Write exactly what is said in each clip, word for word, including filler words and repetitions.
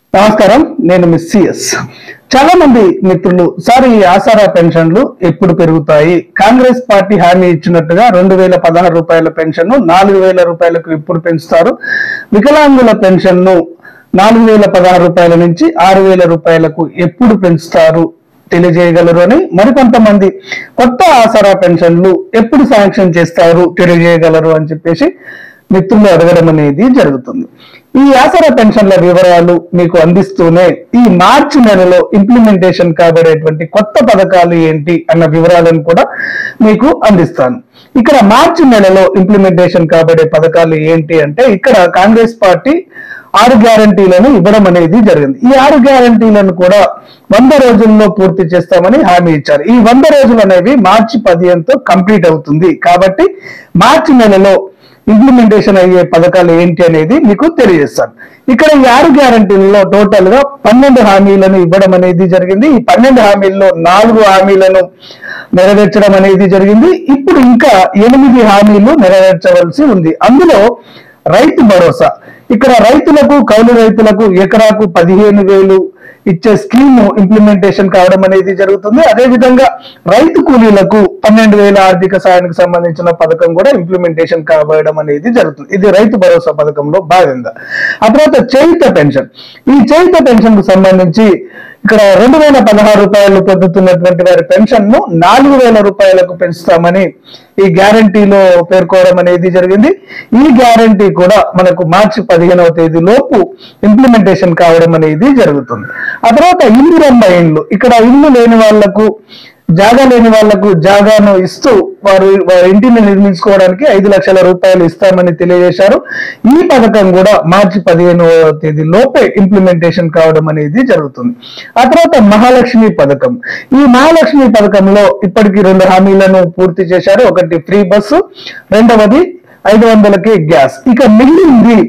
నమస్కారం, నేను miss CS. చాలా మంది మిత్రులు సార్ ఈ ఆసరా పెన్షన్లు ఎప్పుడు పెరుగుతాయి, కాంగ్రెస్ పార్టీ హామీ ఇచ్చినట్టుగా రెండు వేల పదహారు రూపాయల పెన్షన్ నాలుగు వేల రూపాయలకు ఎప్పుడు పెంచుతారు, వికలాంగుల పెన్షన్ ను నాలుగు వేల పదహారు రూపాయల నుంచి ఆరు వేల రూపాయలకు ఎప్పుడు పెంచుతారు తెలియజేయగలరు అని మరికొంతమంది కొత్త ఆసరా పెన్షన్లు ఎప్పుడు శాంక్షన్ చేస్తారు తెలియజేయగలరు అని చెప్పేసి మిత్రులు అడగడం అనేది జరుగుతుంది. ఈ ఆసరా పెన్షన్ల వివరాలు మీకు అందిస్తూనే ఈ మార్చి నెలలో ఇంప్లిమెంటేషన్ కాబడేటువంటి కొత్త పథకాలు ఏంటి అన్న వివరాలను కూడా మీకు అందిస్తాను. ఇక్కడ మార్చి నెలలో ఇంప్లిమెంటేషన్ కాబడే పథకాలు ఏంటి అంటే, ఇక్కడ కాంగ్రెస్ పార్టీ ఆరు గ్యారంటీలను ఇవ్వడం అనేది జరిగింది. ఈ ఆరు గ్యారంటీలను కూడా వంద రోజుల్లో పూర్తి చేస్తామని హామీ ఇచ్చారు. ఈ వంద రోజులు అనేవి మార్చి పదిహేనుతో కంప్లీట్ అవుతుంది. కాబట్టి మార్చి నెలలో ఇంప్లిమెంటేషన్ అయ్యే పథకాలు ఏంటి అనేది మీకు తెలియజేస్తాను. ఇక్కడ ఈ ఆరు గ్యారంటీలలో టోటల్ గా పన్నెండు హామీలను ఇవ్వడం అనేది జరిగింది. ఈ పన్నెండు హామీల్లో నాలుగు హామీలను నెరవేర్చడం అనేది జరిగింది. ఇప్పుడు ఇంకా ఎనిమిది హామీలు నెరవేర్చవలసి ఉంది. అందులో రైతు భరోసా, ఇక్కడ రైతులకు కౌలు రైతులకు ఎకరాకు పదిహేను వేలు ఇచ్చే స్కీమ్ ఇంప్లిమెంటేషన్ కావడం అనేది జరుగుతుంది. అదే విధంగా రైతు కూలీలకు పన్నెండు వేల ఆర్థిక సాయానికి సంబంధించిన పథకం కూడా ఇంప్లిమెంటేషన్ కావడం అనేది జరుగుతుంది. ఇది రైతు భరోసా పథకంలో భాగంగా. ఆ తర్వాత చేయుత పెన్షన్, ఈ చేయుత పెన్షన్ కు సంబంధించి ఇక్కడ రెండు వేల పదహారు రూపాయలు పొందుతున్నటువంటి వారి పెన్షన్ ను నాలుగు వేల రూపాయలకు పెంచుతామని ఈ గ్యారంటీలో పేర్కోవడం అనేది జరిగింది. ఈ గ్యారంటీ కూడా మనకు మార్చి పదిహేనవ తేదీ లోపు ఇంప్లిమెంటేషన్ కావడం అనేది జరుగుతుంది. ఆ తర్వాత ఇందిరమ్మ ఇండ్లు, ఇక్కడ ఇల్లు లేని వాళ్లకు, జాగా లేని వాళ్లకు జాగాను ఇస్తూ వారు వారి ఇంటిని నిర్మించుకోవడానికి ఐదు లక్షల రూపాయలు ఇస్తామని తెలియజేశారు. ఈ పథకం కూడా మార్చి పదిహేనవ తేదీ లోపే ఇంప్లిమెంటేషన్ కావడం అనేది జరుగుతుంది. ఆ తర్వాత మహాలక్ష్మి పథకం, ఈ మహాలక్ష్మి పథకంలో ఇప్పటికీ రెండు హామీలను పూర్తి చేశారు. ఒకటి ఫ్రీ బస్సు, రెండవది ఐదు వందలకి గ్యాస్. ఇక మిగిలింది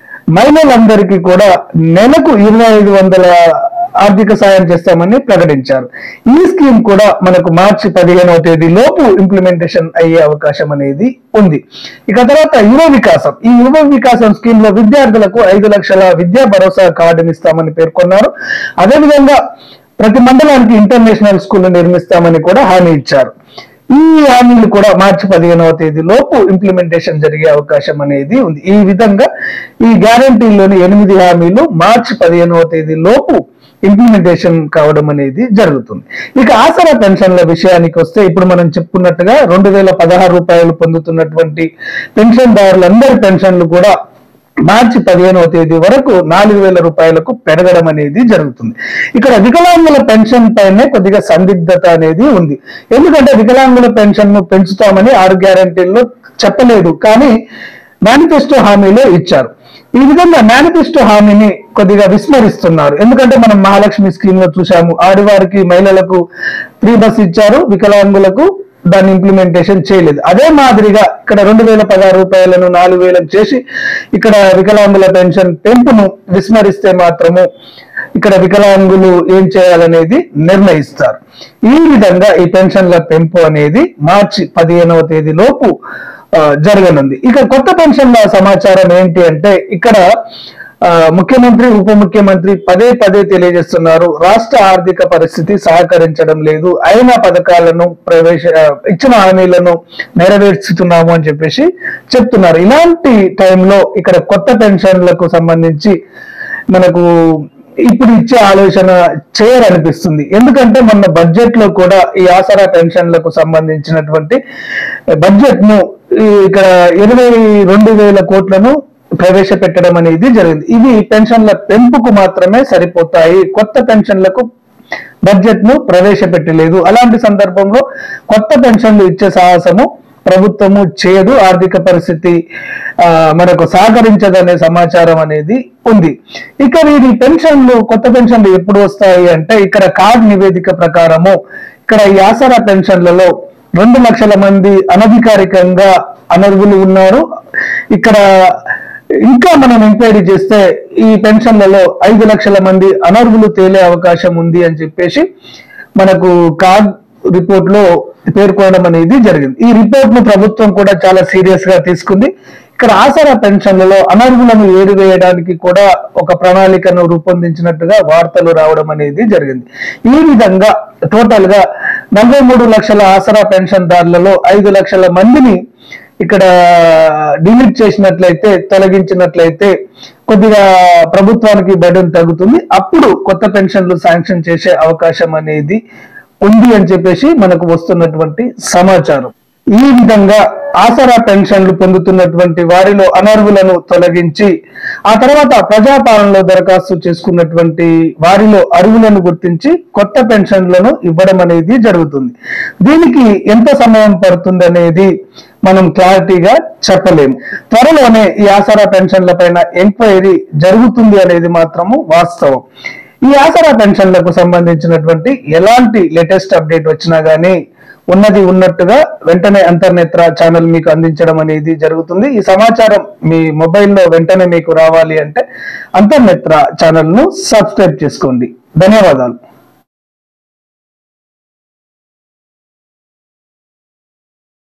మహిళలందరికీ కూడా నెలకు ఇరవై ఐదు వందల ఆర్థిక సాయం చేస్తామని ప్రకటించారు. ఈ స్కీమ్ కూడా మనకు మార్చి పదిహేనవ తేదీ లోపు ఇంప్లిమెంటేషన్ అయ్యే అవకాశం అనేది ఉంది. ఇక తర్వాత యువ వికాసం, ఈ యువ వికాసం స్కీమ్ లో విద్యార్థులకు ఐదు లక్షల విద్యా భరోసా కార్డుని ఇస్తామని పేర్కొన్నారు. అదేవిధంగా ప్రతి మండలానికి ఇంటర్నేషనల్ స్కూల్ నిర్మిస్తామని కూడా హామీ ఇచ్చారు. ఈ హామీలు కూడా మార్చి పదిహేనవ తేదీ లోపు ఇంప్లిమెంటేషన్ జరిగే అవకాశం అనేది ఉంది. ఈ విధంగా ఈ గ్యారంటీలోని ఎనిమిది హామీలు మార్చి పదిహేనవ తేదీ లోపు ఇంప్లిమెంటేషన్ కావడం అనేది జరుగుతుంది. ఇక ఆసరా పెన్షన్ల విషయానికి వస్తే, ఇప్పుడు మనం చెప్పుకున్నట్టుగా రెండు వేల పదహారు రూపాయలు పొందుతున్నటువంటి పెన్షన్దారులందరి పెన్షన్లు కూడా మార్చి పదిహేనవ తేదీ వరకు నాలుగు వేల రూపాయలకు పెరగడం అనేది జరుగుతుంది. ఇక్కడ వికలాంగుల పెన్షన్ పైనే కొద్దిగా సందిగ్ధత అనేది ఉంది. ఎందుకంటే వికలాంగుల పెన్షన్ ను పెంచుతామని ఆరు గ్యారంటీల్లో చెప్పలేదు, కానీ మేనిఫెస్టో హామీలో ఇచ్చారు. ఈ విధంగా మేనిఫెస్టో హామీని కొద్దిగా విస్మరిస్తున్నారు. ఎందుకంటే మనం మహాలక్ష్మి స్కీమ్ లో చూసాము, ఆడవారికి మహిళలకు ఫ్రీ బస్ ఇచ్చారు, వికలాంగులకు దాన్ని ఇంప్లిమెంటేషన్ చేయలేదు. అదే మాదిరిగా ఇక్కడ రెండు వేల పదహారు రూపాయలను నాలుగు వేలకు చేసి ఇక్కడ వికలాంగుల పెన్షన్ పెంపును విస్మరిస్తే మాత్రము ఇక్కడ వికలాంగులు ఏం చేయాలనేది నిర్ణయిస్తారు. ఈ విధంగా ఈ పెన్షన్ల పెంపు అనేది మార్చి పదిహేనవ తేదీ లోపు జరగనుంది. ఇక కొత్త పెన్షన్ల సమాచారం ఏంటి అంటే, ఇక్కడ ముఖ్యమంత్రి ఉప ముఖ్యమంత్రి పదే పదే తెలియజేస్తున్నారు, రాష్ట్ర ఆర్థిక పరిస్థితి సహకరించడం లేదు, అయిన పథకాలను ప్రవేశ ఇచ్చిన హామీలను నెరవేర్చుతున్నాము అని చెప్పేసి చెప్తున్నారు. ఇలాంటి టైంలో ఇక్కడ కొత్త పెన్షన్లకు సంబంధించి మనకు ఇప్పుడు ఇచ్చే ఆలోచన చేయరనిపిస్తుంది. ఎందుకంటే మొన్న బడ్జెట్ లో కూడా ఈ ఆసరా పెన్షన్లకు సంబంధించినటువంటి బడ్జెట్ ను ఇక్కడ ఇరవై రెండు వేల కోట్లను ప్రవేశపెట్టడం అనేది జరిగింది. ఇవి పెన్షన్ల పెంపుకు మాత్రమే సరిపోతాయి, కొత్త పెన్షన్లకు బడ్జెట్ ను ప్రవేశపెట్టలేదు. అలాంటి సందర్భంలో కొత్త పెన్షన్లు ఇచ్చే సాహసము ప్రభుత్వము చేయదు, ఆర్థిక పరిస్థితి ఆ మనకు సహకరించదనే సమాచారం అనేది ఉంది. ఇక వీరి పెన్షన్లు కొత్త పెన్షన్లు ఎప్పుడు వస్తాయి అంటే, ఇక్కడ కార్డ్ నివేదిక ప్రకారము ఇక్కడ ఈ ఆసరా పెన్షన్లలో రెండు లక్షల మంది అనధికారికంగా అనర్హులు ఉన్నారు. ఇక్కడ ఇంకా మనం ఎంక్వైరీ చేస్తే ఈ పెన్షన్లలో ఐదు లక్షల మంది అనర్హులు తేలే అవకాశం ఉంది అని చెప్పేసి మనకు కార్డ్ రిపోర్ట్ లో పేర్కొనడం అనేది జరిగింది. ఈ రిపోర్ట్ ను ప్రభుత్వం కూడా చాలా సీరియస్ గా తీసుకుంది. ఇక్కడ ఆసరా పెన్షన్లలో అనర్హులను ఏరివేయడానికి కూడా ఒక ప్రణాళికను రూపొందించినట్టుగా వార్తలు రావడం అనేది జరిగింది. ఈ విధంగా టోటల్ గా నలభై మూడు లక్షల ఆసరా పెన్షన్ దారులలో ఐదు లక్షల మందిని ఇక్కడ డిలీట్ చేసినట్లయితే, తొలగించినట్లయితే కొద్దిగా ప్రభుత్వానికి బర్డెన్ తగ్గుతుంది. అప్పుడు కొత్త పెన్షన్లు శాంక్షన్ చేసే అవకాశం అనేది ఉంది అని చెప్పేసి మనకు వస్తున్నటువంటి సమాచారం. ఈ విధంగా ఆసరా పెన్షన్లు పొందుతున్నటువంటి వారిలో అనర్హులను తొలగించి ఆ తర్వాత ప్రజాపాలనలో దరఖాస్తు చేసుకున్నటువంటి వారిలో అర్హులను గుర్తించి కొత్త పెన్షన్లను ఇవ్వడం అనేది జరుగుతుంది. దీనికి ఎంత సమయం పడుతుంది అనేది మనం క్లారిటీగా చెప్పలేము. త్వరలోనే ఈ ఆసరా పెన్షన్ల పైన ఎంక్వైరీ జరుగుతుంది అనేది మాత్రము వాస్తవం. ఈ ఆసరా పెన్షన్లకు సంబంధించినటువంటి ఎలాంటి లేటెస్ట్ అప్డేట్ వచ్చినా గానీ ఉన్నది ఉన్నట్టుగా వెంటనే అంతర్నేత్ర ఛానల్ మీకు అందించడం అనేది జరుగుతుంది. ఈ సమాచారం మీ మొబైల్లో వెంటనే మీకు రావాలి అంటే అంతర్నేత్ర ఛానల్ ను సబ్స్క్రైబ్ చేసుకోండి. ధన్యవాదాలు.